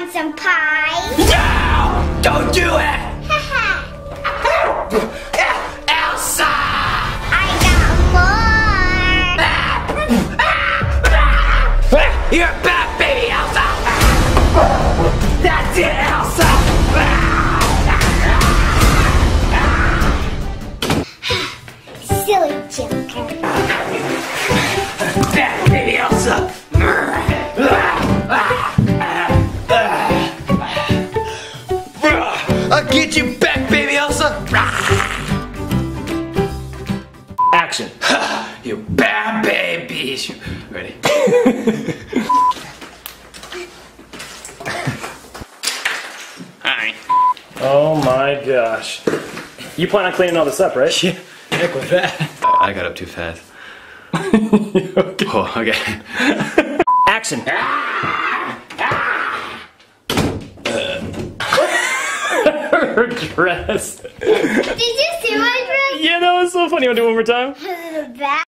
want some pie? No! Don't do it! Elsa! I got more! You're a bad baby, Elsa! That's it, Elsa! Silly Joker. Bad baby, Elsa! I'll get you back, baby Elsa! Action. You bad baby! Ready? Hi. Oh my gosh. You plan on cleaning all this up, right? Yeah, heck with that. I got up too fast. Okay. Oh, okay. Action. Her dress. Did you see my dress? Yeah, that was so funny. You want to do it one more time? Back.